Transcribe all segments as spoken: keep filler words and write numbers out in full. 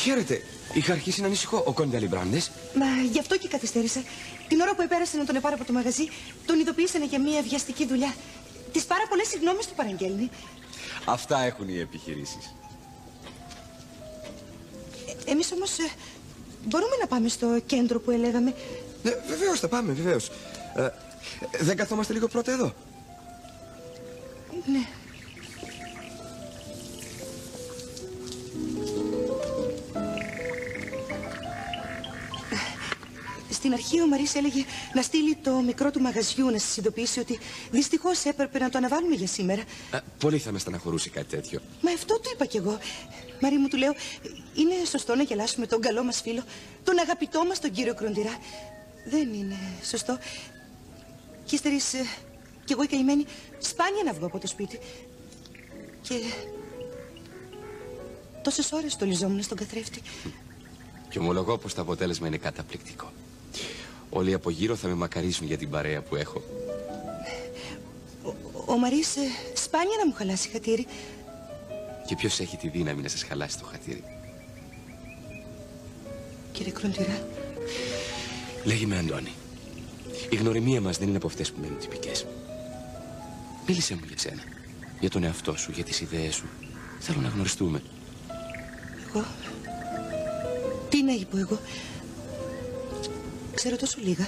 Χαίρετε. Είχα αρχίσει να ανησυχώ. Ο Κόντε Αλιμπράντες. Μα γι' αυτό και καθυστέρησα. Την ώρα που επέρασε να τον επάρω από το μαγαζί, τον ειδοποίησανε για μια βιαστική δουλειά. Τις πάρα πολλές συγγνώμες του παραγγέλνει. Αυτά έχουν οι επιχειρήσεις. Ε, εμείς όμως ε, μπορούμε να πάμε στο κέντρο που ελέγαμε. Ναι, βεβαίως θα πάμε, βεβαίως. Ε, δεν καθόμαστε λίγο πρώτα εδώ? Ναι. Στην αρχή ο Μαρίς έλεγε να στείλει το μικρό του μαγαζιού να σας ειδοποιήσει ότι δυστυχώς έπρεπε να το αναβάλουμε για σήμερα. Α, πολύ θα με στεναχωρούσε κάτι τέτοιο. Μα αυτό του είπα κι εγώ. Μαρή μου, του λέω, είναι σωστό να γελάσουμε τον καλό μας φίλο, τον αγαπητό μας τον κύριο Κροντηρά? Δεν είναι σωστό. Κι ύστερης, κι εγώ η καημένη, σπάνια να βγω από το σπίτι. Και τόσες ώρες το λιζόμουν στον καθρέφτη. Και ομολογώ πως το αποτέλεσμα είναι καταπληκτικό. Όλοι από γύρω θα με μακαρίσουν για την παρέα που έχω. Ο, ο Μαρίς ε, σπάνια να μου χαλάσει χατήρι. Και ποιος έχει τη δύναμη να σας χαλάσει το χατήρι? Κύριε Κροντηρά. Λέγει με Αντώνη. Η γνωριμία μας δεν είναι από αυτές που μένουν τυπικές. Μίλησέ μου για σένα, για τον εαυτό σου, για τις ιδέες σου. Θέλω να γνωριστούμε. Εγώ... Τι να είπω εγώ? Ξέρω τόσο λίγα.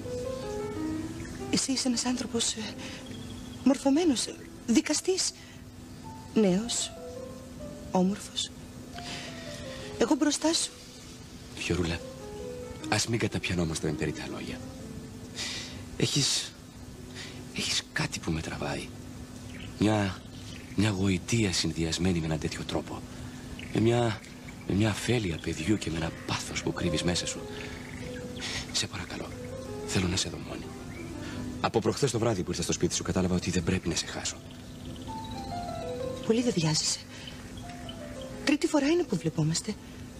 Εσύ είσαι ένας άνθρωπος ε, μορφωμένος, δικαστής, νέος, όμορφος. Εγώ μπροστά σου. Φιωρούλα, ας μην καταπιανόμαστε με περιττά λόγια. Έχεις... έχεις κάτι που με τραβάει. Μια... μια γοητεία συνδυασμένη με έναν τέτοιο τρόπο. Με μια... με μια αφέλεια παιδιού και με ένα πάθος που κρύβεις μέσα σου. Σε παρακαλώ, θέλω να σε δω μόνη. Από προχθές το βράδυ που ήρθα στο σπίτι σου κατάλαβα ότι δεν πρέπει να σε χάσω. Πολύ δεν βιάζεσαι. Τρίτη φορά είναι που βλεπόμαστε.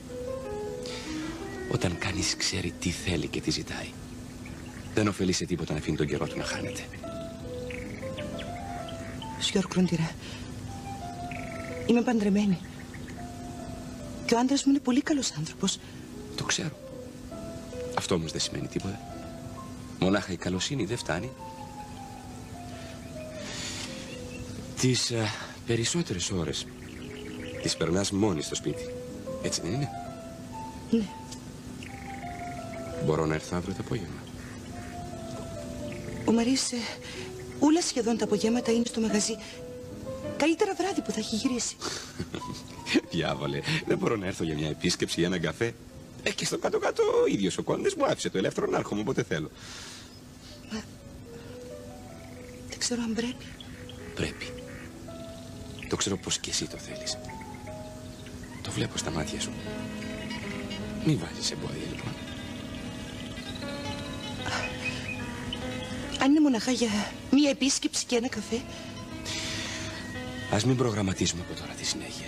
Όταν κανείς ξέρει τι θέλει και τι ζητάει, δεν ωφελεί σε τίποτα να αφήνει τον καιρό του να χάνεται. Σιόρ Κροντηρά, είμαι παντρεμένη. Και ο άντρας μου είναι πολύ καλός άνθρωπος. Το ξέρω. Αυτό όμως δεν σημαίνει τίποτα. Μονάχα η καλοσύνη δεν φτάνει. Τις α, περισσότερες ώρες τις περνάς μόνη στο σπίτι. Έτσι δεν είναι? Ναι. Μπορώ να έρθω αύριο το απόγευμα? Ο Μαρίς ε, ούλα σχεδόν τα απογεύματα είναι στο μαγαζί. Καλύτερα βράδυ που θα έχει γυρίσει. Διάβολε, δεν μπορώ να έρθω για μια επίσκεψη, για έναν καφέ. Ε, και στο κάτω-κάτω ο ίδιος ο Κόντες μου άφησε το ελεύθερο να έρχομαι όποτε θέλω. Μα... δεν ξέρω αν πρέπει. Πρέπει. Το ξέρω πως και εσύ το θέλεις. Το βλέπω στα μάτια σου. Μην βάζεις εμπόδια, λοιπόν. Αν είναι μοναχά για μία επίσκεψη και ένα καφέ. Ας μην προγραμματίσουμε από τώρα τη συνέχεια.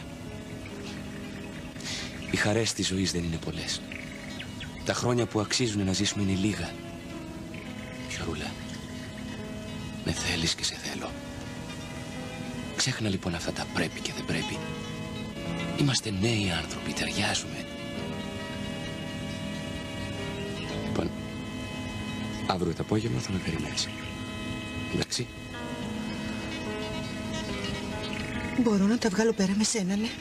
Οι χαρές της ζωής δεν είναι πολλές. Τα χρόνια που αξίζουν να ζήσουμε είναι λίγα. Φιωρούλα, με θέλεις και σε θέλω. Ξέχνα λοιπόν αυτά τα πρέπει και δεν πρέπει. Είμαστε νέοι άνθρωποι, ταιριάζουμε. Λοιπόν, αύριο το απόγευμα θα με περιμένεις. Εντάξει? Μπορώ να τα βγάλω πέρα με σένα, ναι.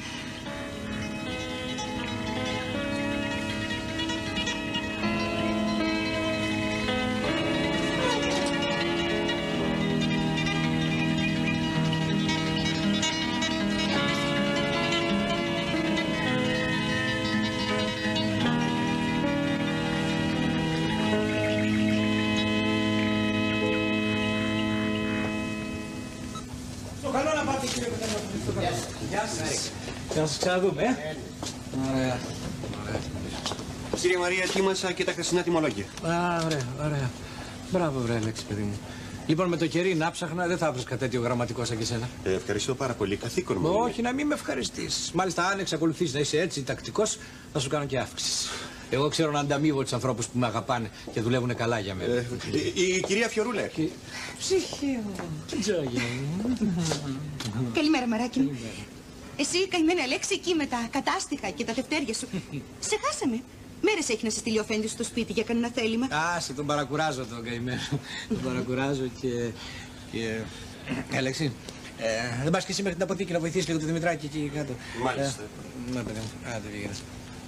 Και να σας ξαναδούμε, ε. Ωραία. Κύριε Μαρία, ετοίμασα και τα χθεσινά τιμολόγια. Α, ωραία, ωραία. Μπράβο, βρε, λέξη, παιδί μου. Λοιπόν, με το κερί να ψάχνα, δεν θα βρίσκα τέτοιο γραμματικό σαν και σένα. Ε, ευχαριστώ πάρα πολύ. Καθήκον μου. Όχι, να μην με ευχαριστήσεις. Μάλιστα, αν εξακολουθείς να είσαι έτσι τακτικός, θα σου κάνω και αύξηση. Εγώ ξέρω να ανταμείβω τους ανθρώπους που με αγαπάνε και δουλεύουν καλά για μένα. Ε, η, η κυρία Φιωρούλα. Και... ψυχή μου. Τζόγια μου. Καλημέρα, μαράκι μου. Εσύ, καημένη Αλέξη, εκεί με τα κατάστιχα και τα τευτέρια σου. Σε χάσαμε. Μέρες έχει να σε στείλει ο Φέντης στο σπίτι για κανένα θέλημα. Άσε, τον παρακουράζω τον καημένο. Τον παρακουράζω και... και... Αλέξη, ε, δεν πας και εσύ μέχρι την αποθήκη να βοηθήσεις λίγο το Δημητράκη εκεί κάτω. Μάλιστα. Ε, να, παιδί μου. Άντε, πήγαινες.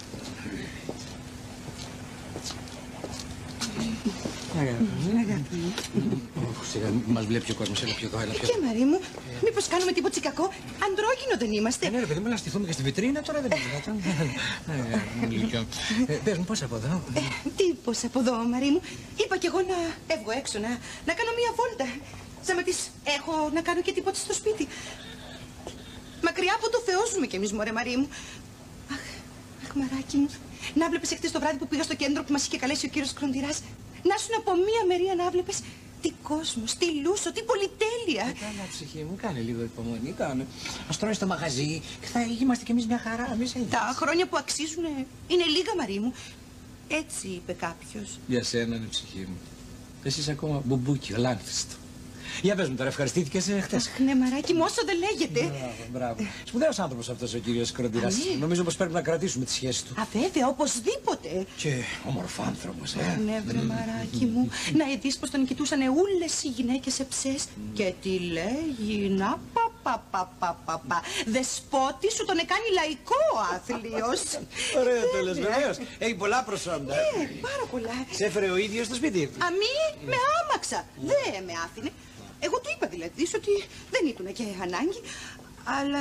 Σιγά, μας βλέπει ο κόσμος, έλα πιο εδώ, έλα πιο Και Μαρή μου, μήπως κάνουμε τίποτα κακό? Αντρόκινο δεν είμαστε. Ναι, ρε παιδί μου, να στηθούμε και στη βιτρίνα τώρα δεν είναι. Πες μου, πώς από εδώ? Ε, τι πώς από εδώ, Μαρή μου. Είπα κι εγώ να έβγω έξω, να, να κάνω μία βόλτα. Σαν με τις έχω να κάνω και τίποτα στο σπίτι. Μακριά από το Θεό ζούμε κι εμείς, μωρέ Μαρή μου. Αχ, αχ, μαράκι μου. Να βλέπεις εχθές το βράδυ που πήγα στο κέντρο που μας είχε καλέσει ο κύριος Κροντηράς. Να σου από μία μερία να βλέπεις. Τι κόσμος, τι λούσο, τι πολυτέλεια. Ε, καλά, ψυχή μου, κάνε λίγο υπομονή, κάνε. Ας τρώει στο μαγαζί και θα είμαστε κι εμείς μια χαρά, εμείς έτσι. Τα χρόνια που αξίζουν είναι λίγα, Μαρή μου. Έτσι είπε κάποιος. Για σένα είναι ψυχή μου. Εσύ είσαι ακόμα μπουμπούκι, γλάνθιστο. Για πες μου τώρα, ευχαριστήθηκες ε, χτες? Αχ, ναι, μαράκι μου, όσο δεν λέγεται. Μπράβο, μπράβο. Σπουδαίος άνθρωπος αυτός ο κύριος Κροντηράς. Α, ναι. Νομίζω πως πρέπει να κρατήσουμε τη σχέση του. Α, βέβαια, οπωσδήποτε. Και ομορφάνθρωπος, ε. Ναι, βρε μαράκι μου. Να ειδείς πως τον κοιτούσαν όλες οι γυναίκες εψές. Και τι λέγει, να πα πα πα πα πα πα. Δεσπότη σου τον έκανε λαϊκό άθλιος. Ωραία το λες, βεβαίως. Έχει πολλά προσόντα. Ναι, πάρα πολλά. Σε έφερε ο ίδιος στο σπίτι. Αμή, με άμαξα. Δεν με άφηνε. Εγώ του είπα δηλαδή ότι δεν ήτουνα και ανάγκη, αλλά...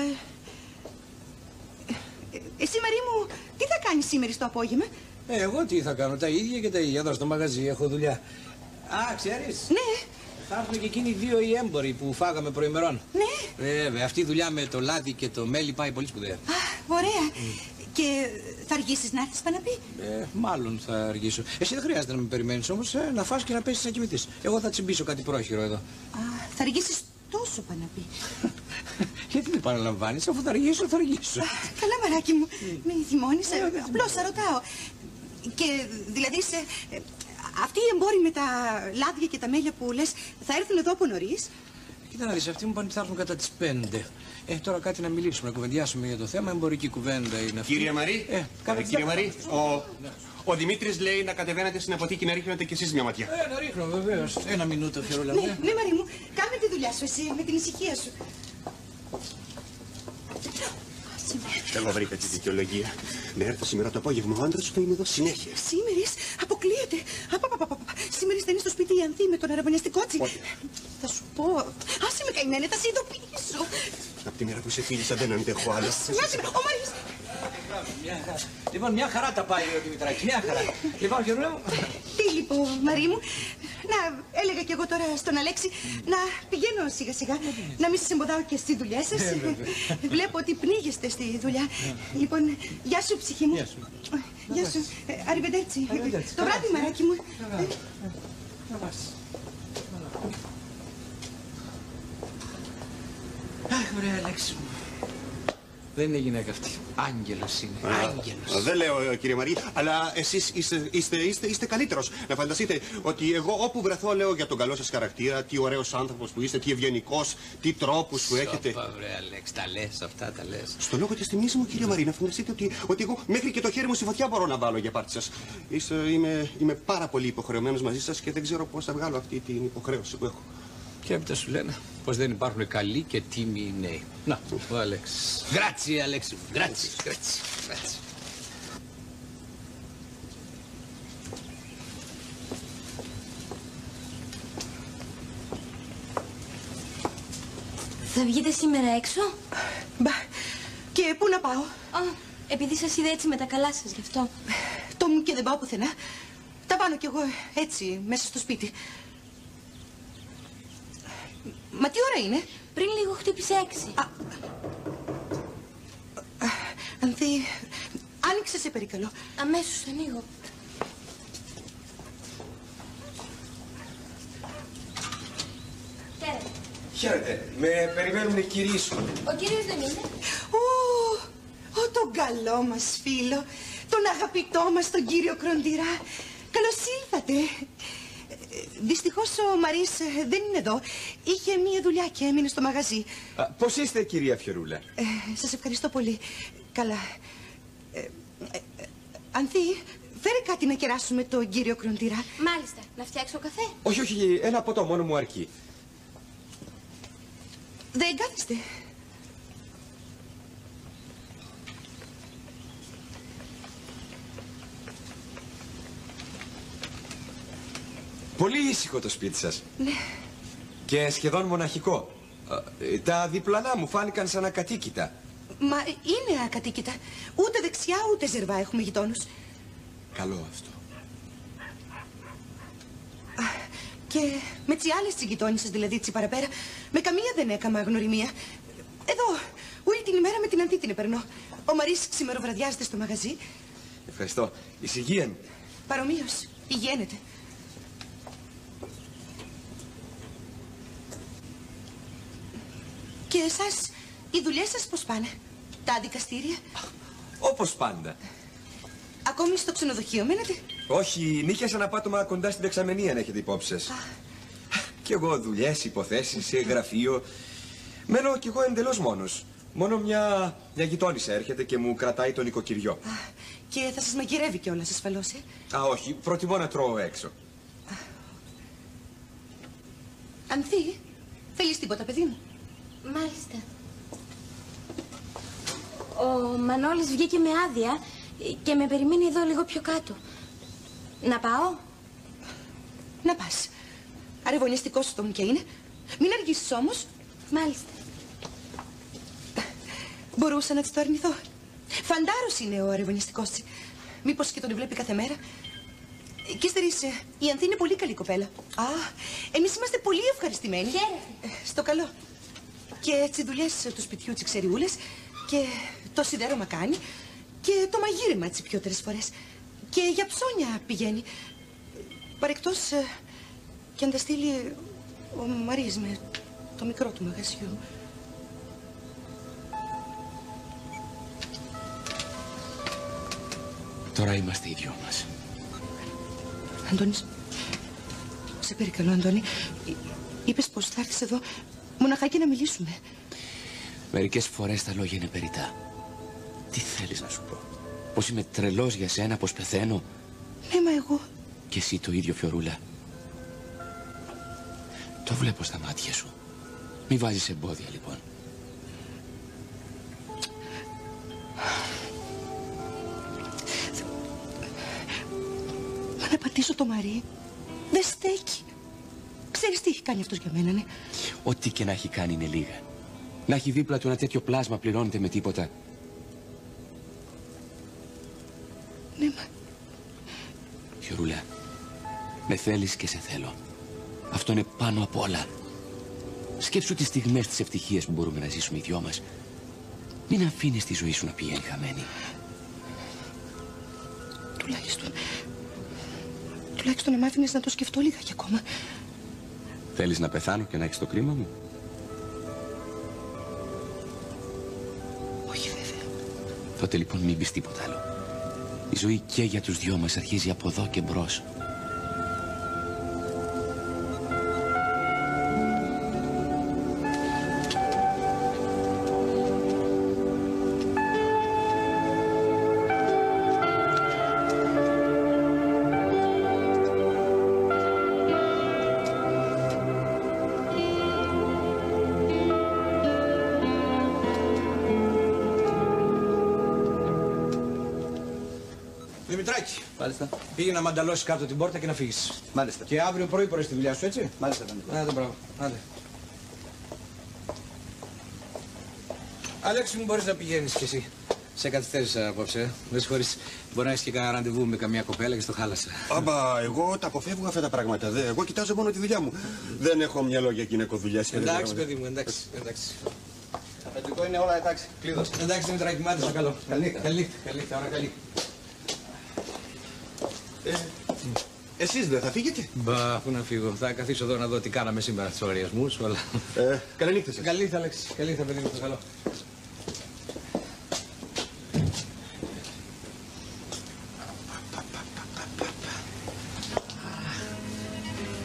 Ε, εσύ, Μαρή μου, τι θα κάνεις σήμερα στο απόγευμα? Ε, εγώ τι θα κάνω, τα ίδια και τα ίδια. Εδώ στο μαγαζί έχω δουλειά. Α, ξέρεις. Ναι. Θα έρθουν και εκείνοι οι δύο οι έμποροι που φάγαμε προημερών. Ναι. Βέβαια, αυτή η δουλειά με το λάδι και το μέλι πάει πολύ σπουδαία. Α, ωραία. Mm. Και θα αργήσεις να έρθεις, Παναπή? Ε, μάλλον θα αργήσω. Εσύ δεν χρειάζεται να με περιμένεις όμως, ε, να φας και να πέσεις να κοιμηθείς. Εγώ θα τσιμπήσω κάτι πρόχειρο εδώ. Α, θα αργήσεις τόσο, Παναπή. Γιατί με παραλαμβάνεις, αφού θα αργήσω, θα αργήσω. Α, καλά, μαράκι μου. Με θυμώνεις, απλώς θα ρωτάω. Και δηλαδή, σε, ε, αυτοί οι εμπόροι με τα λάδια και τα μέλια που λες, θα έρθουν εδώ από νωρίς? Κοίτα να δεις, αυτοί μου πάνε ότι θα έρθουν κατά τις πέντε. Ε, τώρα κάτι να μιλήσουμε, να κουβεντιάσουμε για το θέμα. Εμπορική κουβέντα είναι αυτή. Κύριε Μαρή, ε, ε, κύριε Μαρή, ο, ο Δημήτρης λέει να κατεβαίνετε στην αποθήκη να ρίχνετε κι εσείς μια ματιά. Ε, να ρίχνω βεβαίως. Ένα μινούτο, Φιωρούλα. Ναι, ναι, Μαρή μου, κάνε τη δουλειά σου εσύ με την ησυχία σου. Εγώ βρήκα τη δικαιολογία. Να έρθω σήμερα το απόγευμα, ο άντρας σου θα είναι εδώ συνέχεια. Σήμερις, αποκλείεται. Απαπαπαπαπα. Σήμερις θα είναι στο σπίτι η Ανθή με τον αραβωνιαστικό τσι. Θα σου πω. Άσε με καημένε, θα σε ειδοποιήσω. Από τη μέρα που σε φίλησα δεν αντέχω άλλο. Μοιάζει με, ο Μαρής. Λοιπόν, μια χαρά τα πάει ο Δημητράκη, μια χαρά. Λοιπόν, Φιωρούλα μου. Τι λοιπόν, Μαρή μου. Να, έλεγα κι εγώ τώρα στον Αλέξη να πηγαίνω σιγά σιγά. Να μην σας εμποδάω και στη δουλειά σας. Βλέπω ότι πνίγεστε στη δουλειά. Λοιπόν, γεια σου ψυχή μου. Γεια σου. Αριβεντέρτσι. Το βράδυ, μαράκι μου. Αχ, ωραία, Αλέξη μου. Δεν είναι γυναίκα αυτή. Άγγελος είναι. Άγγελος. Δεν λέω, κύριε Μαρή, αλλά εσείς είστε, είστε, είστε, είστε καλύτερος. Να φανταστείτε ότι εγώ όπου βρεθώ λέω για τον καλό σας χαρακτήρα, τι ωραίος άνθρωπος που είστε, τι ευγενικός, τι τρόπους που έχετε. Σώπα, βρε, Αλέξη, τα λες αυτά, τα λες. Στο λόγο της τιμής μου, κύριε Μαρή, να φανταστείτε ότι, ότι εγώ μέχρι και το χέρι μου στη φωτιά μπορώ να βάλω για πάρτι σας. Είστε, είμαι, είμαι πάρα πολύ υποχρεωμένος μαζί σας και δεν ξέρω πώς θα βγάλω αυτή την υποχρέωση που έχω. Και έπειτα σου λένε πως δεν υπάρχουν καλοί και τίμιοι νέοι. Να, ο Αλέξη. Γκράτσι, Αλέξη μου. Γκράτσι, γκράτσι, γκράτσι. Θα βγείτε σήμερα έξω? Μπα, και πού να πάω? Α, επειδή σας είδα έτσι με τα καλά σας, γι' αυτό. Το μου και δεν πάω πουθενά. Τα πάνω κι εγώ έτσι, μέσα στο σπίτι. Μα τι ώρα είναι? Πριν λίγο χτύπησε έξι. Α, α, Ανθή, άνοιξε σε παρακαλώ. Αμέσως ανοίγω. Χαίρετε. Χαίρετε. Με περιμένουν οι κυρίοι σου. Ο κύριος δεν είναι? Ω, ω, τον καλό μας φίλο, τον αγαπητό μας τον κύριο Κροντηρά. Καλώς ήλθατε. Δυστυχώς ο Μαρίς ε, δεν είναι εδώ. Είχε μία δουλειά και έμεινε στο μαγαζί. Α, πώς είστε, κυρία Φιωρούλα? Ε, σας ευχαριστώ πολύ. Καλά. Ε, ε, ε, Ανθή, φέρε κάτι να κεράσουμε τον κύριο Κροντήρα. Μάλιστα. Να φτιάξω καφέ. Όχι, όχι, ένα ποτό μόνο μου αρκεί. Δεν κάθεστε. Πολύ ήσυχο το σπίτι σας. Ναι. Και σχεδόν μοναχικό. Ε, Τα διπλανά μου φάνηκαν σαν ακατοίκητα. Μα είναι ακατοίκητα. Ούτε δεξιά ούτε ζερβά έχουμε γειτόνους. Καλό αυτό. Και με τις άλλες τις γειτόνισσες, δηλαδή τσι παραπέρα, με καμία δεν έκαμα γνωριμία. Εδώ, όλη την ημέρα με την Ανθή την επερνώ. Ο Μαρίς ξημεροβραδιάζεται στο μαγαζί. Ευχαριστώ. Ησυχία. Παρομοίως, υγιένεται. Και εσάς, οι δουλειές σας πώς πάνε? Τα δικαστήρια? Όπως πάντα. Ακόμη στο ξενοδοχείο μένετε? Όχι, νίκιασα ένα πάτωμα κοντά στην δεξαμενή, αν έχετε υπόψη σας. Κι εγώ δουλειές, υποθέσεις, σε γραφείο. Μένω κι εγώ εντελώς μόνος. Μόνο μια, μια γειτόνισσα έρχεται και μου κρατάει το νοικοκυριό. Α, και θα σας μαγειρεύει κιόλας ασφαλώς, ε? Α, όχι, προτιμώ να τρώω έξω. Ανθή, θέλεις τίποτα, παιδί μου? Μάλιστα. Ο Μανώλης βγήκε με άδεια και με περιμένει εδώ λίγο πιο κάτω. Να πάω? Να πας. Αρεβωνιαστικός σου το μου και είναι. Μην αργήσεις όμως. Μάλιστα. Μπορούσα να της το αρνηθώ. Φαντάρος είναι ο αρεβωνιαστικός της. Μήπως και τον βλέπει κάθε μέρα. Και ύστερης, η Ανθή είναι πολύ καλή κοπέλα. Α, εμείς είμαστε πολύ ευχαριστημένοι. Χαίρετε. Ε, Στο καλό. Και τις δουλειές του σπιτιού τις ξεριούλες. Και το σιδέρωμα κάνει. Και το μαγείρεμα έτσι πιότερες φορές. Και για ψώνια πηγαίνει. Παρεκτός ε, και αν τα στείλει ο Μαρίς με το μικρό του μαγαζιού. Τώρα είμαστε οι δυο μας. Αντώνης, σε περικαλώ, Αντώνη. Εί- Είπες πως θα έρθεις εδώ μοναχάκι να μιλήσουμε. Μερικές φορές τα λόγια είναι περιττά. Τι θέλεις να σου πω? Πως είμαι τρελός για σένα, πως πεθαίνω? Ναι, μα εγώ. Και εσύ το ίδιο, Φιωρούλα. Το βλέπω στα μάτια σου. Μη βάζεις εμπόδια, λοιπόν. Μα να πατήσω το Μαρί δεν στέκει. Ξέρεις τι έχει κάνει αυτός για μένα, ναι? Ό,τι και να έχει κάνει είναι λίγα. Να έχει δίπλα του ένα τέτοιο πλάσμα πληρώνεται με τίποτα. Ναι, μα Φιωρούλα, με θέλεις και σε θέλω. Αυτό είναι πάνω απ' όλα. Σκέψου τις στιγμές της ευτυχίας που μπορούμε να ζήσουμε οι δυο μας. Μην αφήνεις τη ζωή σου να πηγαίνει χαμένη. τουλάχιστον... Τουλάχιστον να μ' άφηνες να το σκεφτώ λίγα κι ακόμα. Θέλεις να πεθάνω και να έχεις το κρίμα μου? Όχι, βέβαια. Τότε λοιπόν μην πεις τίποτα άλλο. Η ζωή και για τους δυο μας αρχίζει από εδώ και μπρος. Δημητράκη, Μάλιστα. πήγε να μανταλώσεις κάτω την πόρτα και να φύγεις. Μάλιστα. Και αύριο πρωί πρωί στη δουλειά σου, έτσι. Μάλιστα, Μάλιστα. Άντε, μπράβο. Άντε. Αλέξη μου, μπορείς να πηγαίνεις κι εσύ. Σε καθυστέρησα απόψε. ε. Με συγχωρείς. Μπορεί να έχεις και κανένα ραντεβού με καμιά κοπέλα και στο χάλασα. Άμπα, εγώ τα αποφεύγω αυτά τα πράγματα. Δε, εγώ κοιτάζω μόνο τη δουλειά μου. Δεν έχω μυαλό για γυναικοδουλειές. και τέτοια Εντάξει, πράγματα. παιδί μου, εντάξει. εντάξει. Αφεντικό είναι όλα εντάξει. Κλείδωσε. Εντάξει, Δημητράκη, μάτε στο καλό. Καληνύχτα. Καληνύχτα, καληνύχτα, ώρα καλή. Ε, εσείς δεν θα φύγετε? Μπα, πού να φύγω. Θα καθίσω εδώ να δω τι κάναμε σήμερα στους οριασμούς, αλλά... Ε, καλή νύχτα σας. Καλή νύχτα, Αλέξη. Καλή νύχτα, παιδί μου, στο καλό.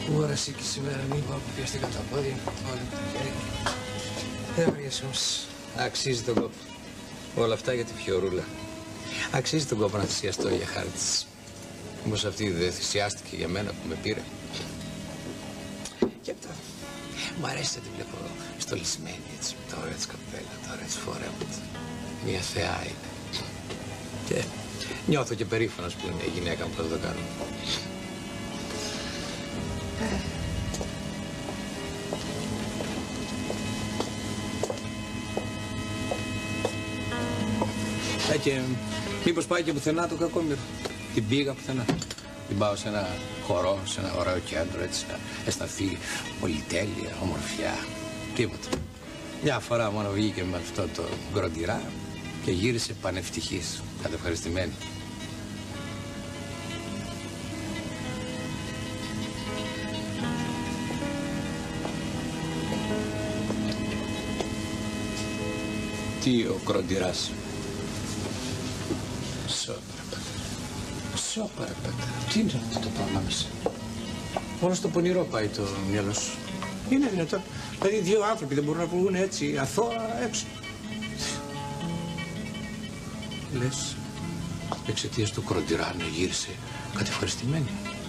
Κούραση και σήμερα μήπω που πιαστήκα τα πόδια, όλα τα χέρια. Δεν βρίσκει όμως. Αξίζει τον κόπο. Όλα αυτά για τη Φιωρούλα. Αξίζει τον κόπο να θυσιαστώ για χάρη της. Όμως αυτή δεν θυσιάστηκε για μένα που με πήρε. Και αυτά. Μου αρέσει να τη βλέπω στολισμένη έτσι, με τα ωραία της καπέλα, τα ωραία της φορέματα. Μια θεά είναι. Και νιώθω και περήφανος που είναι η γυναίκα μου που θα το κάνω. Ε, και μήπως πάει και πουθενά το κακόμοιρο. Την πήγα πουθενά. Την πάω σε ένα χορό, σε ένα ωραίο κέντρο, έτσι, να αισθανθεί πολυτέλεια, ομορφιά. Τίποτα. Μια φορά μόνο βγήκε με αυτό το γκροντιρά και γύρισε πανευτυχής, κατευχαριστημένη. Τι ο γκροντιράς. Σω παραπέτα. Τι είναι αυτό το πράγμα μέσα. Μόνο στο πονηρό πάει το μυαλό σου. Είναι δυνατόν. Δηλαδή δύο άνθρωποι δεν μπορούν να βγουν έτσι αθώα έξω. Λες, εξαιτίας του κροντιρά να γύρισε κατευχαριστημένη.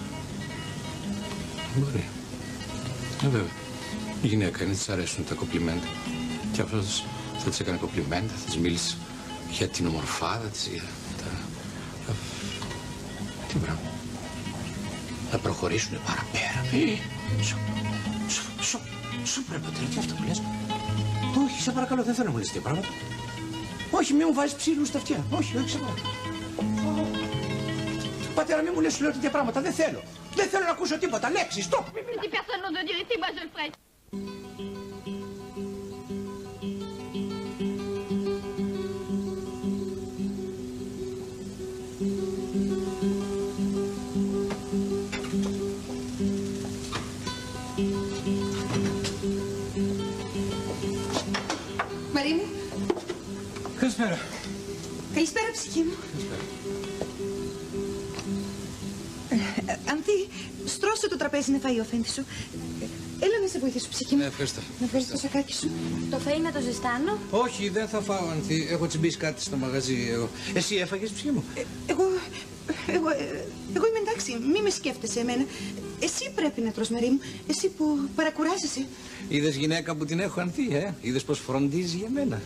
Μπορεί. Ε, βέβαια. Η γυναίκα είναι, της αρέσουν τα κομπλιμέντα. Και αυτός θα της έκανε κομπλιμέντα, θα της μίλησε για την ομορφάδα της, για τα... Τι πράγμα. Θα προχωρήσουνε παραπέρα. Ε, σου, σου, σου, σου πρέπει να τι αυτό που λες. Όχι, σε παρακαλώ, δεν θέλω να μου λες τέτοια πράγματα. Όχι, μην μου βάζεις ψήλους στα αυτιά. Όχι, όχι, σε παρακαλώ. Πατέρα, μην μου λες, σου λέω τέτοια πράγματα. Δεν θέλω. Δεν θέλω να ακούσω τίποτα. Λέξεις, stop. Si personne n'ose dire ici, moi je le ferai. Μαρή μου. Καλησπέρα. Καλησπέρα, ψυχή μου. Καλησπέρα. Ε, Ανθή, στρώσε το τραπέζι να φάει ο αφέντης σου. Ε, Έλα να σε βοηθήσω, ψυχή μου. Ναι, ευχαριστώ. Να φέρεις το σακάκι σου. Το φαΐ να το ζεστάνω. Όχι, δεν θα φάω, Ανθή. Έχω τσιμπήσει κάτι στο μαγαζί εγώ. Εσύ έφαγες, ψυχή μου. Ε, εγώ, εγώ, ε, εγώ είμαι εντάξει, μη με σκέφτεσαι εμένα. Εσύ πρέπει να τρως, Μαρή μου. Εσύ που παρακουράζεσαι. Είδες γυναίκα που την έχω, Ανθή, ε. Είδες πως φροντίζει για μένα.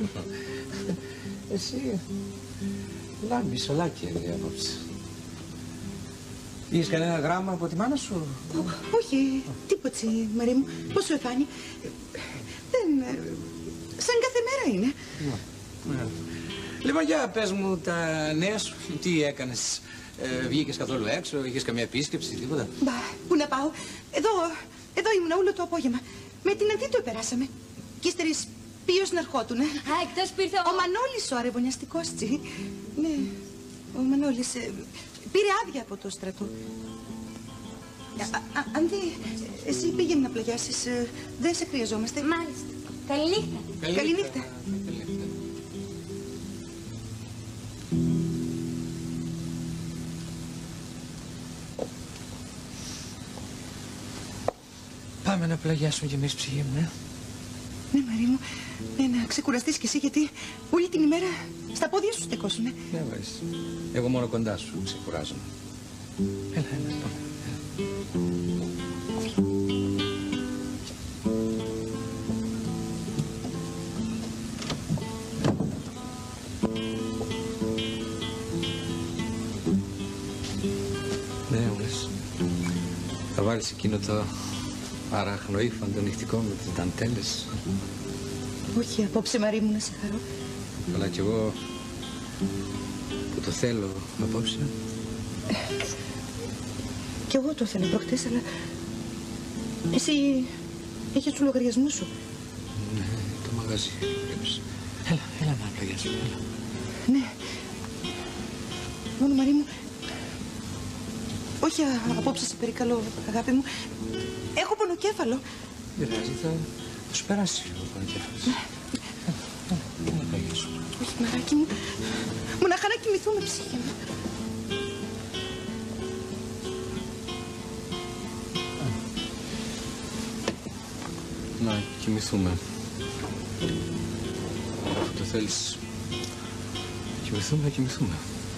Εσύ λάμπεις ολάκια απόψε. Είχες κανένα γράμμα από τη μάνα σου? Ω, όχι, τίποτσι, Μαρή μου. Πώς σου εφάνει. Δεν... ε, σαν κάθε μέρα είναι. Ναι. Λοιπόν, για πες μου τα νέα σου. Τι έκανες, ε, βγήκες καθόλου έξω, είχες καμία επίσκεψη, τίποτα? Μπα, πού να πάω. Εδώ, εδώ ήμουν όλο το απόγευμα. Με την Ανθή το περάσαμε. Κι ύστερης ποιος να ερχότουνε. Α, εκτός που ήρθε ο... Ο Μανώλης ο αρεβωνιαστικός, τσι. Ναι, ο Μανώλης ε, πήρε άδεια από το στρατό. Α, α, Ανθή, εσύ πήγαινε να πλαγιάσεις. Ε, δεν σε χρειαζόμαστε. Μάλιστα. Καληνύχτα. Καληνύχτα. Καληνύχτα. Πάμε να πλαγιάσουμε κι εμείς, ψυχή μου, ναι. Ναι, Μαρή μου, ναι, να ξεκουραστείς κι εσύ, γιατί όλη την ημέρα στα πόδια σου στεκόσουνε. Ναι, βάζεις. Εγώ μόνο κοντά σου ξεκουράζομαι. Έλα, έλα, πάμε. Ναι, όλες. Θα βάλεις εκείνο το αραχνοήφαντο νυχτικό με τις δαντέλες. Όχι, απόψε, Μαρή μου, να σε χαρώ. Αλλά κι εγώ που το θέλω απόψε. Κι εγώ το ήθελα προχτές, αλλά εσύ έχεις τους λογαριασμούς σου. Ναι, το μαγαζί. Βλέπεις. Έλα, έλα να πλαγιάσουμε, έλα. Ναι. Μόνο, Μαρή μου, όχι α, απόψε σε περικαλώ, αγάπη μου. Έχω πονοκέφαλο. Δεν πειράζει, θα, θα σου περάσει ο πονοκέφαλος. Έλα, να πλαγιάσουμε. Όχι, μαράκι μου. Μοναχά να κοιμηθούμε, ψυχή μου. Α. Να κοιμηθούμε. Αφού το θέλεις. Κοιμηθούμε, να κοιμηθούμε.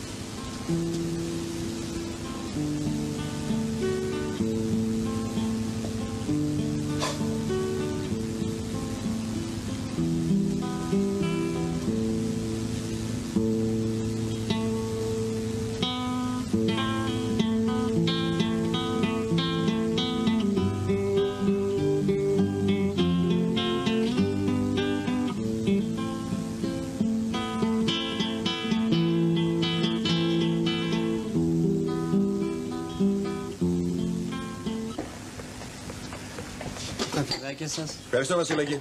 Ευχαριστώ, Βασιλάκη.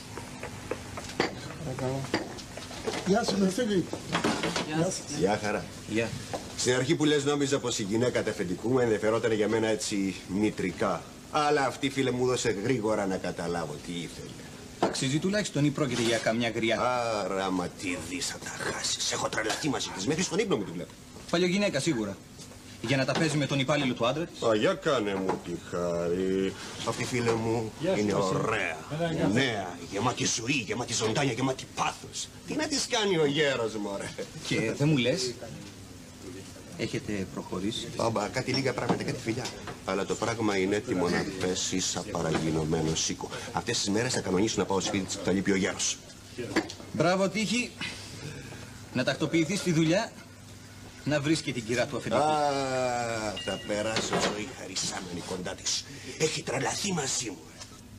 Γεια σου, Μεσίλη. Γεια σας. Γεια χαρά. Γεια. Στην αρχή που λες νόμιζα πως η γυναίκα του αφεντικού μου ενδιαφερόταν για μένα έτσι μητρικά. Αλλά αυτή, φίλε, μου έδωσε γρήγορα να καταλάβω τι ήθελε. Αξίζει τουλάχιστον ή πρόκειται για καμιά γριά. Άρα, μα τι δεις θα τα χάσεις. Έχω τρελαθεί μαζί της. Μέχρι στον ύπνο μου τη βλέπω. Παλιογυναίκα σίγουρα. Για να τα παίζει με τον υπάλληλο του άντρα της. Α, για κάνε μου τη χάρη. Αυτή, φίλε μου, είναι ωραία. Νέα, γεμάτη ζωή, γεμάτη ζωντάνια, γεμάτη πάθος. Τι να της κάνει ο γέρος, μωρέ. Και δεν μου λες, έχετε προχωρήσει? Μπαμπά, κάτι λίγα πράγματα, κάτι φιλιά. Αλλά το πράγμα είναι έτοιμο να πέσει σαν παραγινωμένο σίκο. Αυτές τις μέρες θα κανονίσω να πάω σπίτι της που θα λείπει ο γέρος. Μπράβο, τύχη. Να τακτοποιηθείς στη δουλειά. Να βρεις και την κυρά του αφεντικού. Α, θα περάσω ζωή χαρισάμενη κοντά της. Έχει τρελαθεί μαζί μου.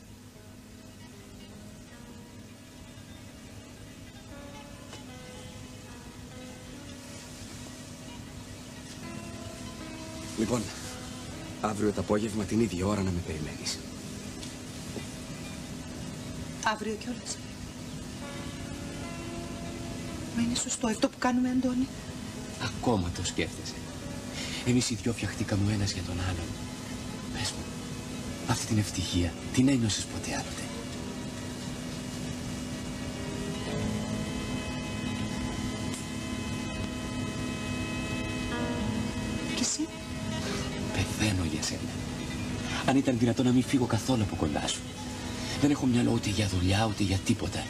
Λοιπόν, αύριο το απόγευμα την ίδια ώρα να με περιμένεις. Αύριο κιόλας. Μα είναι σωστό αυτό που κάνουμε, Αντώνη? Ακόμα το σκέφτεσαι. Εμείς οι δυο φτιαχτήκαμε ο ένας για τον άλλον. Πες μου, αυτή την ευτυχία την ένιωσες ποτέ άλλοτε? Και εσύ? Πεθαίνω για σένα. Αν ήταν δυνατόν να μην φύγω καθόλου από κοντά σου. Δεν έχω μυαλό ούτε για δουλειά ούτε για τίποτα.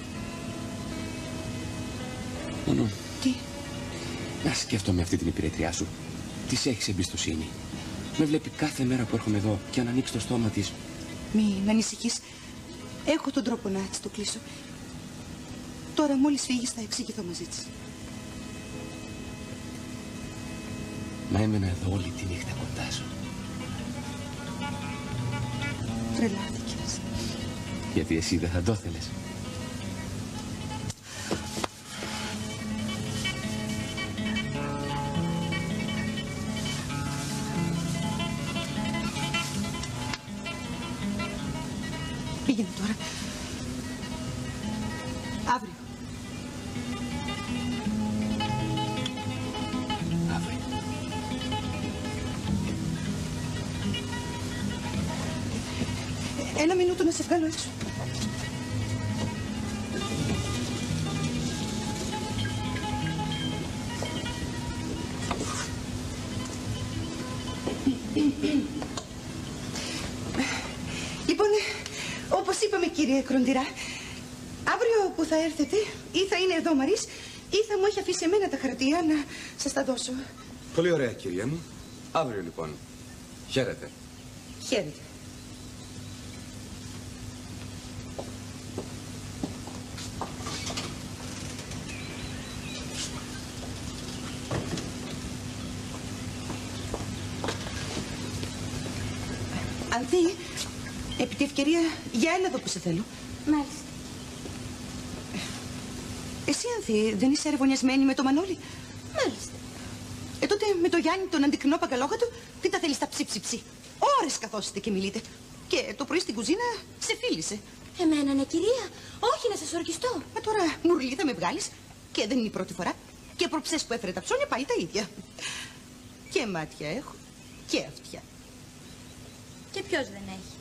Μόνο... Τι? Να σκέφτομαι αυτή την υπηρετριά σου. Της έχεις εμπιστοσύνη. Με βλέπει κάθε μέρα που έρχομαι εδώ και αν ανοίξει το στόμα της. Μην ανησυχείς. Έχω τον τρόπο να της το κλείσω. Τώρα μόλις φύγεις θα εξηγηθώ μαζί της. Να έμενα εδώ όλη τη νύχτα κοντά σου. Τρελάθηκες. Γιατί εσύ δεν θα το θέλες. Πήγαινε τώρα. Αύριο. Αύριο. Ένα μινούτο να σε βγάλω έξω. Λοιπόν, όπως είπαμε, κύριε Κροντηρά, αύριο που θα έρθετε ή θα είναι εδώ Μαρίς ή θα μου έχει αφήσει εμένα τα χαρτιά να σας τα δώσω. Πολύ ωραία, κυρία μου. Αύριο, λοιπόν. Χαίρετε. Χαίρετε. Ανθή, επί τη ευκαιρία, για έλα εδώ που σε θέλω. Μάλιστα. Εσύ, Ανθή, δεν είσαι αρεβωνιασμένη με το Μανώλη? Μάλιστα. Ε, τότε με το Γιάννη, τον αντικρινό παγκαλόγα του, τι τα θέλεις τα ψι-ψι-ψι. Ώρες καθόσετε και μιλείτε. Και το πρωί στην κουζίνα σε φίλησε. Εμένα, ναι, κυρία. Όχι, να σας ορκιστώ. Μα τώρα μουρλί θα με βγάλεις. Και δεν είναι η πρώτη φορά. Και προψές που έφερε τα ψώνια πάλι τα ίδια. Και μάτια έχω και αυτιά. Και ποιος δεν έχει?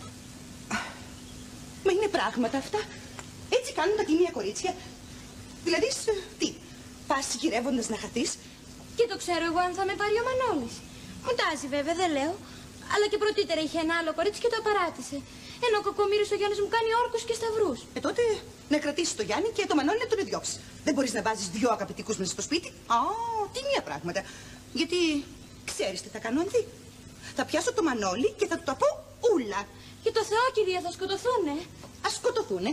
Μα είναι πράγματα αυτά. Έτσι κάνουν τα τιμία κορίτσια. Δηλαδή, τι, πας γυρεύοντας να χαθείς? Και το ξέρω εγώ αν θα με πάρει ο Μανώλης. Μου τάζει βέβαια, δεν λέω. Αλλά και πρωτήτερα είχε ένα άλλο κορίτσι και το απαράτησε. Ενώ ο κακομοίρης ο Γιάννης μου κάνει όρκους και σταυρούς. Ε, τότε να κρατήσεις το Γιάννη και το Μανώλη να τον διώξεις. Δεν μπορείς να βάζεις δυο αγαπητικούς μέσα στο σπίτι. Α, τι μία πράγματα. Γιατί ξέρεις τι θα κάνω αν δει. Θα πιάσω το Μανώλη και θα του τα πω ούλα. Και το Θεό, κυρία, θα σκοτωθούνε. Ας σκοτωθούνε.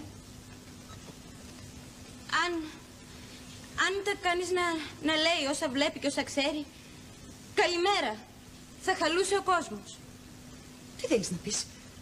Αν... Αν ήταν κανείς να, να λέει όσα βλέπει και όσα ξέρει. Καλημέρα. Θα χαλούσε ο κόσμος. Τι θέλεις να πεις?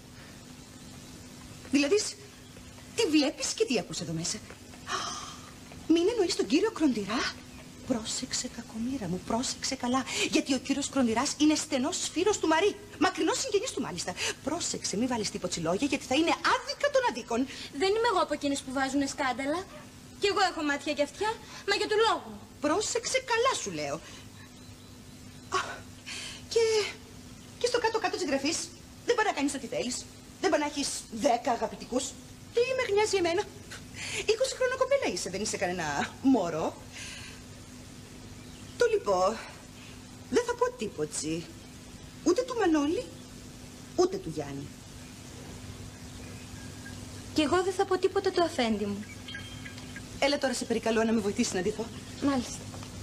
Δηλαδή, τι βλέπεις και τι ακούς εδώ μέσα? Μην εννοείς τον κύριο Κροντηρά. Πρόσεξε, κακομοίρα μου, πρόσεξε καλά. Γιατί ο κύριος Κροντηράς είναι στενός φίλος του Μαρί. Μακρινός συγγενής του μάλιστα. Πρόσεξε, μην βάλεις τίποτσι λόγια, γιατί θα είναι άδικα των αδίκων. Δεν είμαι εγώ από εκείνες που βάζουν σκάνδαλα. Κι εγώ έχω μάτια και αυτιά, μα για του λόγου. Πρόσεξε καλά, σου λέω. Α, και, και στο κάτω-κάτω της γραφής δεν μπορεί να κάνεις ό,τι θέλεις. Δεν μπορεί να έχεις δέκα αγαπητικούς. Τι με γνιάζει εμένα. Είκοσι χρόνο κοπέλα είσαι, δεν είσαι κανένα μωρό. Το λοιπόν, δεν θα πω τίποτσι. Ούτε του Μανώλη, ούτε του Γιάννη. Κι εγώ δεν θα πω τίποτα του αφέντη μου. Έλα τώρα σε παρακαλώ να με βοηθήσει να ντυθώ. Μάλιστα.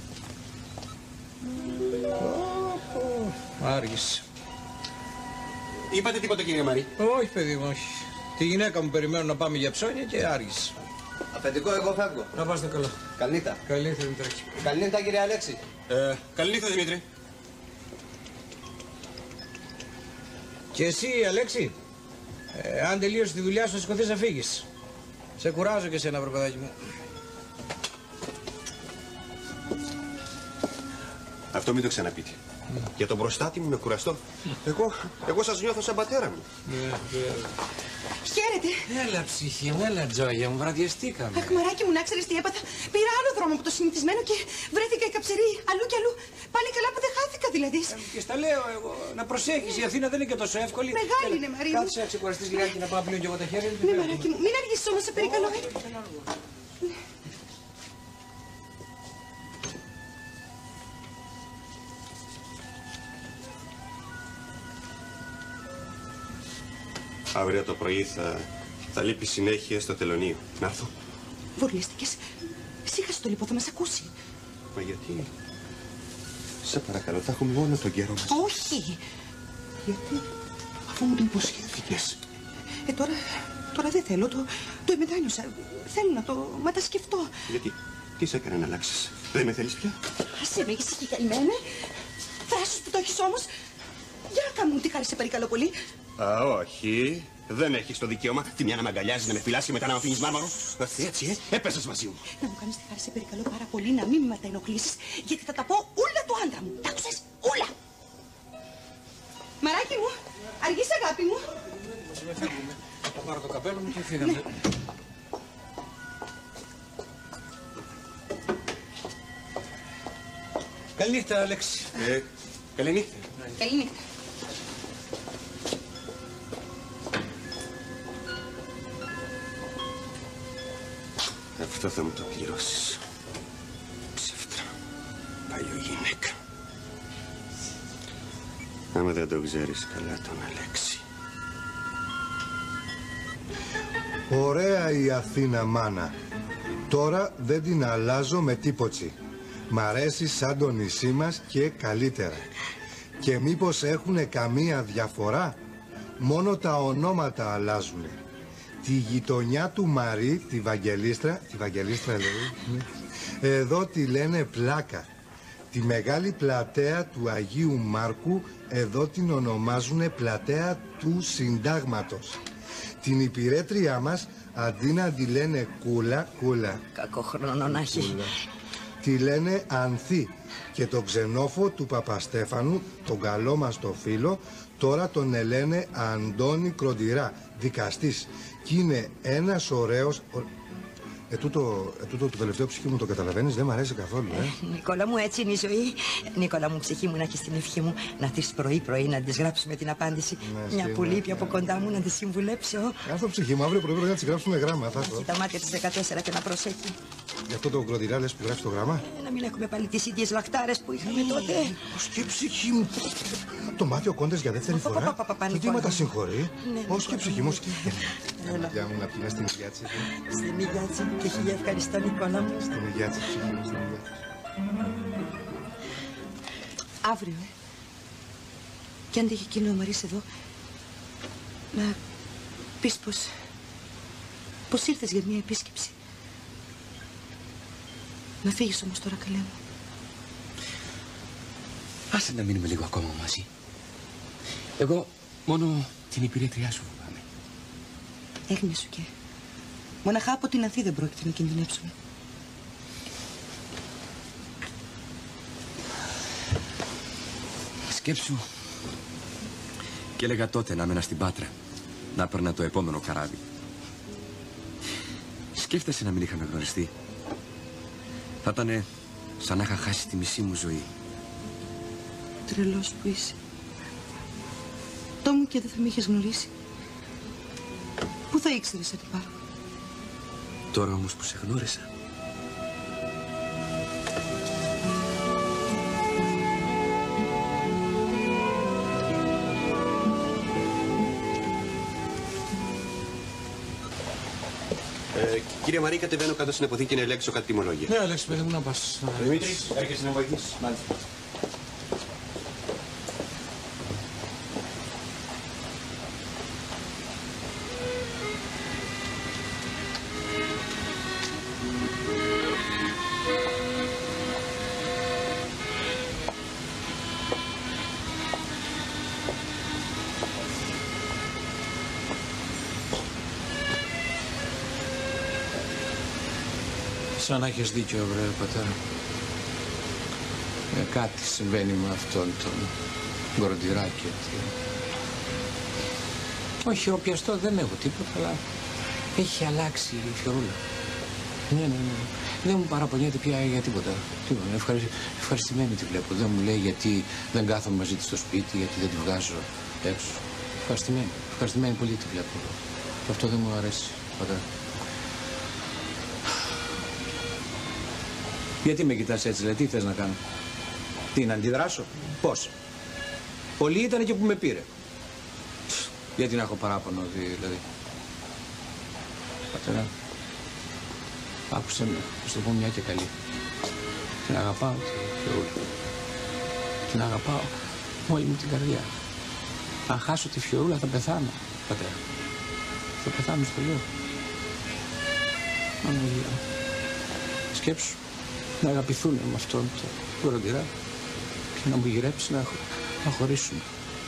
Άργησε. Είπατε τίποτα, κύριε Μαρή? Όχι, παιδί μου, όχι. Τη γυναίκα μου περιμένω να πάμε για ψώνια και άργησε. Αφεντικό, εγώ φεύγω. Να πάστε καλά. Καληνύχτα. Καληνύχτα, Δημητράκη. Καληνύχτα, κύριε Αλέξη. Ε, καληνύχτα, Δημήτρη. Και εσύ, Αλέξη, ε, αν τελείωσε τη δουλειά σου, σηκωθείς να φύγεις. Σε κουράζω και εσένα, βρε μου. Αυτό μην το ξαναπείτε. Mm. Για τον προστάτη μου να κουραστώ. Εγώ, εγώ σας νιώθω σαν πατέρα μου. Χαίρετε. Έλα, ψυχή μου, έλα, Τζόγια μου, βραδιαστήκαμε. Αχ, μαράκι μου, να ξέρεις τι έπαθα. Πήρα άλλο δρόμο από το συνηθισμένο και βρέθηκα η καψερή αλλού και αλλού. Πάλι καλά που δεν χάθηκα δηλαδή. Ε, και στα λέω εγώ, να προσέχεις, η Αθήνα δεν είναι και τόσο εύκολη. Μεγάλη είναι, Μαρή μου. Κάτσε να ξεκουραστείς λιγάκι να πάω πλέον και εγώ τα χέρια. Ναι, μαράκι μου, μην αργήσεις όμως, σε παρακαλώ. Αύριο το πρωί θα, θα λείπει συνέχεια στο τελωνείο. Να έρθω. Βουρλίστηκες. Σήκασε το λοιπόν, θα μας ακούσει. Μα γιατί? Σε παρακαλώ, θα έχουμε όλο τον καιρό μας. Όχι. Γιατί? Αφού μου το υποσχέθηκες. Ε, τώρα, τώρα δεν θέλω. Το, το εμετάνιωσα. Θέλω να το μετασκεφτώ. Γιατί? Τι σε έκανε να αλλάξεις? Δεν με θέλεις πια? Ας με έχεις και καημένε. Θράσος που το έχεις όμως. Για κάμουν τι χάρη σε παρακαλώ πολύ. Α, όχι. Δεν έχεις το δικαίωμα τη μια να με αγκαλιάζει, να με φυλάσει και μετά να με αφήνεις μάρμαρο. Έτσι, ε, έπεσες μαζί μου. Να μου κάνεις τη χάρη σε παρακαλώ πάρα πολύ να μην με μεταενοχλήσεις, γιατί θα τα πω ούλα του άντρα μου. Τ' άκουσες? Ούλα. Μαράκι μου, αργείς αγάπη μου. Θα το πάρω το καπέλο μου και φύγαμε. Ναι. Καληνύχτα, Αλέξη. Ε, καληνύχτα. Καληνύχτα. Αυτό θα μου το πληρώσεις. Ψεύτρα. Παλιό γυναίκα. Άμα δεν το ξέρεις καλά τον Αλέξη. Ωραία η Αθήνα, μάνα. Τώρα δεν την αλλάζω με τίποτσι. Μ' αρέσει σαν το νησί μας και καλύτερα. Και μήπως έχουνε καμία διαφορά? Μόνο τα ονόματα αλλάζουνε. Τη γειτονιά του Μαρί, τη Βαγγελίστρα, τη Βαγγελίστρα λέει, εδώ τη λένε Πλάκα. Τη μεγάλη πλατεία του Αγίου Μάρκου, εδώ την ονομάζουνε πλατεία του Συντάγματος. Την υπηρέτριά μας, αντί να τη λένε Κούλα, Κούλα. Κακό χρόνο να έχει. Τη λένε Ανθή. Και τον ξενόφο του Παπαστέφανου, τον καλό μας το φίλο, τώρα τον λένε Αντώνη Κροντηρά, δικαστής. Κι είναι ένας ωραίος... Ε, τούτο, ε, τούτο το τελευταίο ψυχή μου το καταλαβαίνεις, δεν μ' αρέσει καθόλου, ε. Νικόλα μου, έτσι είναι η ζωή. Νικόλα μου, ψυχή μου, να έχεις την ευχή μου να δεις πρωί-πρωί να της γράψουμε την απάντηση. Ναι, μια που λείπει από κοντά μου να τη συμβουλέψω. Αυτό ψυχή μου, αύριο πρωί-πρωί να της γράψουμε γράμμα, θα Έχει τα μάτια της δεκατέσσερα και να προσέχει. Για αυτό το γκροντιρά λες που γράφει το γράμμα. Ε, να μην έχουμε πάλι τις ίδιες λαχτάρες που είχαμε τότε. Ως και ψυχή μου. Το μάτι ο Κόντες για δεύτερη φορά. Το κύμα τα συγχωρεί. Ως και ψυχή μου. Έλα μου να πίνω στην υγειά της. Στην υγειά της και χίλια ευχαριστώ, Νικόλα μου. Στην υγειά της, ψυχή μου, στην υγειά της. Αύριο, ε. Κι αν τύχει εκείνο ο Μαρίς εδώ, να πεις πως... πως ήρθες για μια επίσκεψη. Να φύγεις όμως τώρα, καλέ μου. Άσε να μείνουμε λίγο ακόμα μαζί. Εγώ μόνο την υπηρέτριά σου φοβάμαι. Έγνοια σου και. Μοναχά από την Ανθή δεν πρόκειται να κινδυνεύσουμε. Σκέψου. Και έλεγα τότε να έμενα στην Πάτρα. Να παίρνα το επόμενο καράβι. Σκέφτεσαι να μην είχαμε γνωριστεί. Θα ήταν σαν να είχα χάσει τη μισή μου ζωή. Τρελός που είσαι. Το μου και δεν θα με είχες γνωρίσει. Πού θα ήξερες ότι υπάρχω. Τώρα όμως που σε γνώρισα. Ε, κύριε Μαρή, κατεβαίνω κάτω στην αποθήκη να ελέγξω κάτι τιμολόγια. Ναι, Αλέξη, παιδί μου, να πας. Δημήτρη, έρχεσαι να βοηθήσεις. Μάλιστα. Σαν να έχεις δίκιο, βρε πατέρα. Ε, κάτι συμβαίνει με αυτόν τον γκροντιράκι. Όχι χειροπιαστό, δεν έχω τίποτα, αλλά έχει αλλάξει η Φιωρούλα. Ναι, ναι, ναι. Δεν μου παραπονιέται πια για τίποτα. Τίποτα. Ευχαρι... Ευχαριστημένη τη βλέπω. Δεν μου λέει γιατί δεν κάθομαι μαζί της στο σπίτι, γιατί δεν τη βγάζω έξω. Ευχαριστημένη. Ευχαριστημένη πολύ τη βλέπω. Και αυτό δεν μου αρέσει, πατέρα. Γιατί με κοιτάς έτσι, δηλαδή, τι θες να κάνω. Τι, να αντιδράσω, πώς. Πολύ ήταν και που με πήρε. Γιατί να έχω παράπονο, δηλαδή. Πατέρα, άκουσε με, να σου το πω μια και καλή. Την αγαπάω, τη Φιωρούλα. Την αγαπάω με όλη μου την καρδιά. Αν χάσω τη Φιωρούλα θα πεθάνω, πατέρα. Θα πεθάνω στο λέω. Αναγία. Σκέψου. Να αγαπηθούν με αυτόν τον γκροντιρά και να μου γυρέψει να, να χωρίσουν.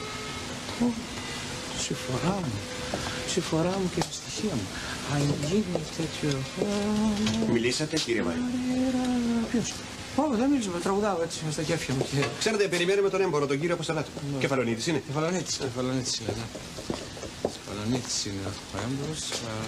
Συμφορά μου, συμφορά μου και ευτυχία μου. Αν γίνει τέτοιο... Μιλήσατε, κύριε Μαρή. Ποιος? Όχι, δεν μίλησα, τραγουδάω έτσι στα κέφια μου. Και... Ξέρετε, περιμένουμε τον έμπορο, τον κύριο Αποστολάτου. Ναι. Κεφαλονίτης είναι. Κεφαλονίτης, Κεφαλονίτης είναι, ναι. Κεφαλονίτης είναι ο έμπορος.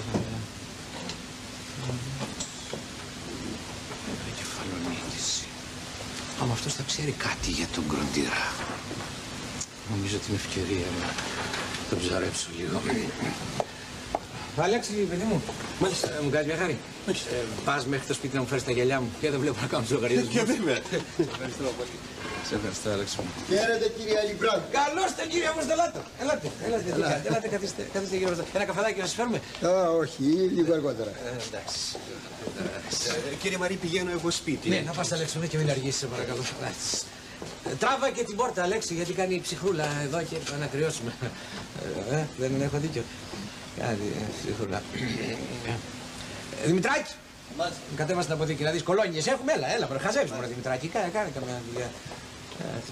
Άμα αυτός θα ξέρει κάτι για τον γκροντιρά. Νομίζω την ευκαιρία να τον ψαρέψω λίγο. Αλέξη, παιδί μου, μάλιστα, ε, μου κάνει μια χάρη. Ε, πας μέχρι το σπίτι να μου φέρεις τα γυαλιά μου και δεν βλέπω να κάνω τους λογαριασμούς. Και βέβαια. Σε ευχαριστώ πολύ. Σε ευχαριστώ, Αλέξη μου. Χαίρετε, κύριε Αλιμπράκ. Καλώς τον κύριε Αποστολάτο. Ελάτε, ελάτε, ελάτε, ελάτε, καθίστε, καθίστε κύριε Αποστολάτο. Ένα καφεδάκι να σας φέρουμε. Α, όχι, λίγο αργότερα. Ε, εντάξει. Ε, κύριε Μαρή, πηγαίνω εγώ σπίτι. Ναι, να πας, Αλέξη μου, και μην αργήσεις, σε παρακαλώ. Τράβα και την πόρτα, Αλέξη, γιατί κάνει η ψυχρούλα εδώ και να κρυώσουμε. Ε, δεν έχω δίκιο. Κάνει ψυχρούλα. Δημητράκη! Κατέβασε την αποθήκη να δεις κολόνιες. Έχουμε, έλα, έλα, προχαζεύεις μόνο, Δημητράκη. Κάνε, κάνε καμιά δουλειά. Έτσι,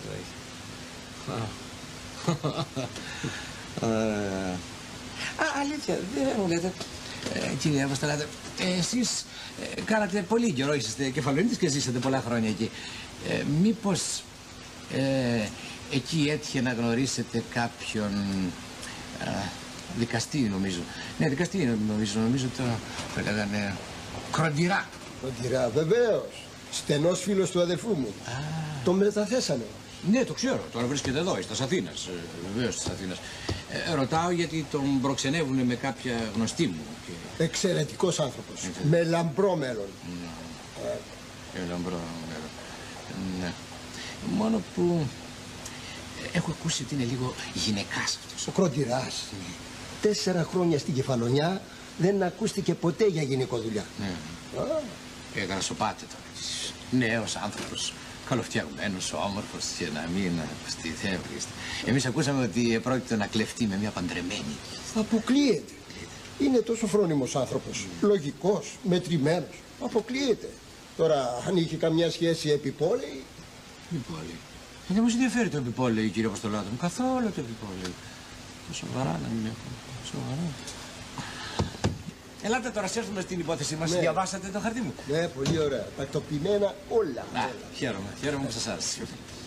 Α, αλήθεια, δεν μου λέτε. Κύριε Αποστολάτε, εσείς κάνατε πολύ καιρό, είσαστε Κεφαλονίτης και ζήσατε πολλά χρόνια εκεί. Ε, μήπως ε, εκεί έτυχε να γνωρίσετε κάποιον ε, δικαστή, νομίζω. Ναι, δικαστή νομίζω, νομίζω το λέγανε Γκροντιρά. Γκροντιρά, βεβαίως. Στενός φίλος του αδερφού μου. Α. Τον μεταθέσανε. Ναι, το ξέρω. Τώρα βρίσκεται εδώ, στις Αθήνας. Ε, βεβαίως στις Αθήνας. Ε, ρωτάω γιατί τον προξενεύουν με κάποια γνωστή μου. Και... Εξαιρετικός άνθρωπος. Ε, με λαμπρό μέλλον. Ναι. Ε, ε, λαμπρό μέλλον. Ναι. Μόνο που έχω ακούσει ότι είναι λίγο γυναικάς αυτός. Ο Κροντηράς. Mm. Τέσσερα χρόνια στην Κεφαλονιά δεν ακούστηκε ποτέ για γυναικοδουλειά. Ναι. Ah. Και γρασοπάτε τώρα. Νέος άνθρωπος, καλοφτιαγμένος, όμορφος και να μην ακουστεί. Εμείς ακούσαμε ότι πρόκειται να κλεφτεί με μια παντρεμένη. Αποκλείεται. Είναι τόσο φρόνιμος άνθρωπος. Mm. Λογικός, μετρημένος. Αποκλείεται. Τώρα, αν είχε καμιά σχέση επιπόλαιη. Επιπόλαιη. Δεν μας ενδιαφέρει το επιπόλαιη, κύριε Αποστολάτο μου. Καθόλου το επιπόλαιη. Το σοβαρά να μην έχουμε. Σοβαρά. Ελάτε τώρα, σέρθουμε στην υπόθεση μας. Ναι. Διαβάσατε το χαρτί μου. Ναι, πολύ ωραία. Τακτοποιημένα όλα. Α, όλα. Χαίρομαι. Χαίρομαι που σας άρεσε.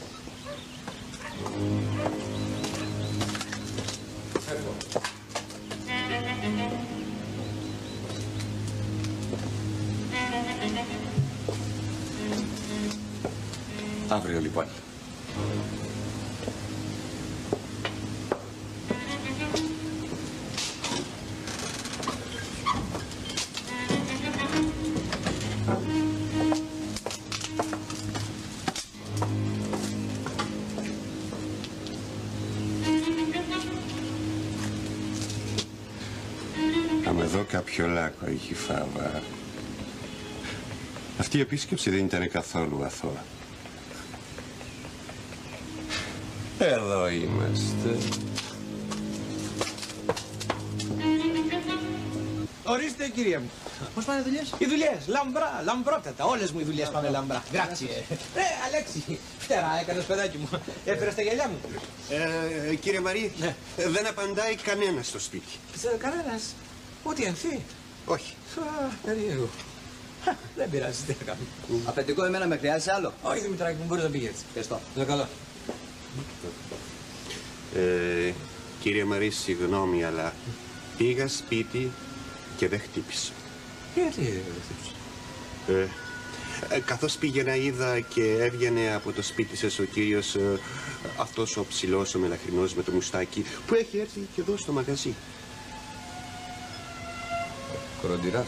Αύριο λοιπόν. Θα με δω κάποιο λάκκο, έχει Φάβα. Αυτή η επίσκεψη δεν ήταν καθόλου αθώα. Εδώ είμαστε. Ορίστε, κυρία μου. Πώς πάνε οι δουλειές? Οι δουλειές, λαμπρά, λαμπρότατα. Όλες μου οι δουλειές πάνε λαμπρά. Γκράτσιε. Ε, Αλέξη, φτερά έκανες παιδάκι μου. Έφερες τα γυαλιά μου. Ε, κύριε Μαρή, ναι. Δεν απαντάει κανένας στο σπίτι. Κανένας. Ούτε ενθεί. Όχι. Α, περίεργο. Δεν πειράζει, τι θα κάνουμε. Αφεντικό, εμένα με χρειάζεσαι άλλο? Όχι, Δημητράκη μου, μπορείς να πηγαίνεις. Ευχαριστώ. Να καλά. Ε, κύριε Μαρή, συγγνώμη, αλλά πήγα σπίτι και δεν χτύπησα. Γιατί δεν χτύπησα? Ε, ε, καθώς πήγαινα είδα και έβγαινε από το σπίτι σας ο κύριος ε, αυτός ο ψηλός, ο μελαχρινός με το μουστάκι που έχει έρθει και εδώ στο μαγαζί. Κροντηράς.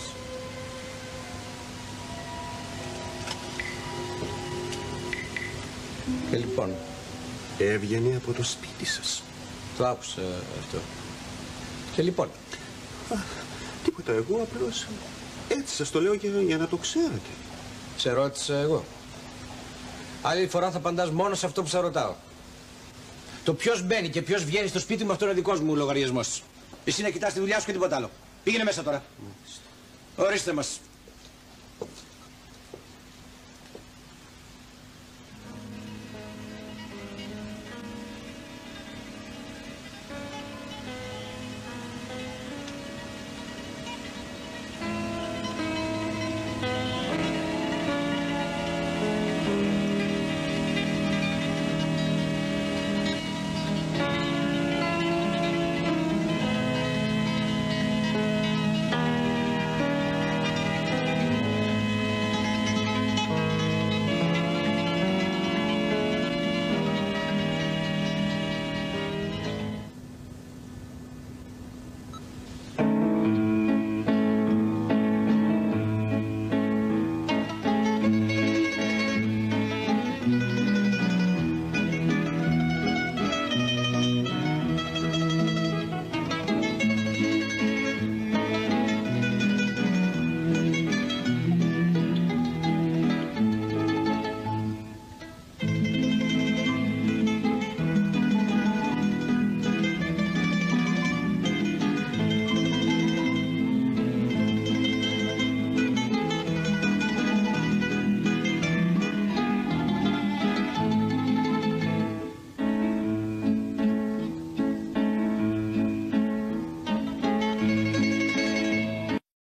Και λοιπόν. Έβγαινε από το σπίτι σας. Το άκουσα αυτό. Και λοιπόν. Α, τίποτα, εγώ απλώς έτσι σας το λέω για, για να το ξέρετε. Σε ρώτησα εγώ. Άλλη φορά θα απαντάς μόνο σε αυτό που σε ρωτάω. Το ποιος μπαίνει και ποιος βγαίνει στο σπίτι μου, αυτό είναι δικός μου λογαριασμός. Εσύ να κοιτάς τη δουλειά σου και τίποτα άλλο. Πήγαινε μέσα τώρα. Ορίστε μας.